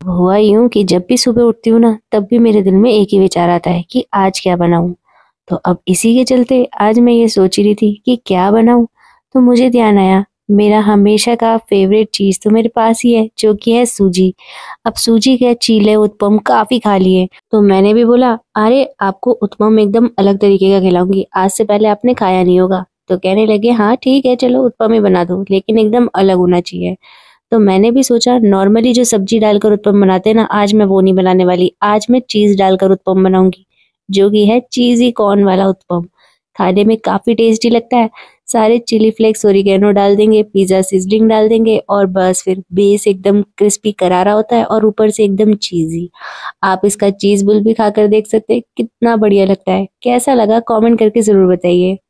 अब हुआ यूं कि जब भी सुबह उठती हूँ ना, तब भी मेरे दिल में एक ही विचार आता है कि आज क्या बनाऊं। तो अब इसी के चलते आज मैं ये सोच रही थी कि क्या बनाऊं। तो मुझे ध्यान आया, मेरा हमेशा का फेवरेट चीज तो मेरे पास ही है, जो कि है सूजी। अब सूजी के चीले उत्पम काफी खा लिए, तो मैंने भी बोला, अरे आपको उत्पम एकदम अलग तरीके का खिलाऊंगी, आज से पहले आपने खाया नहीं होगा। तो कहने लगे, हाँ ठीक है, चलो उत्पम ही बना दो, लेकिन एकदम अलग होना चाहिए। तो मैंने भी सोचा, नॉर्मली जो सब्जी डालकर उत्पम बनाते हैं ना, आज मैं वो नहीं बनाने वाली। आज मैं चीज डालकर उत्पम बनाऊंगी, जो कि है चीजी कॉर्न वाला उत्पम। खाने में काफी टेस्टी लगता है। सारे चिली फ्लेक्स ओरिगेनो डाल देंगे, पिज्जा सीजनिंग डाल देंगे, और बस फिर बेस एकदम क्रिस्पी करारा होता है और ऊपर से एकदम चीजी। आप इसका चीज बुल भी खाकर देख सकते हैं, कितना बढ़िया लगता है। कैसा लगा कमेंट करके जरूर बताइए।